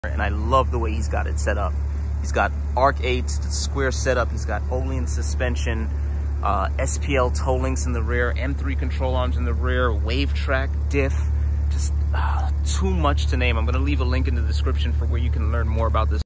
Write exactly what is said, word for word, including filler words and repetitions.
and I love the way he's got it set up. He's got arc eights, square setup. He's got Olean suspension, uh, S P L toe links in the rear, M three control arms in the rear, wave track, diff. Just uh, too much to name. I'm going to leave a link in the description for where you can learn more about this.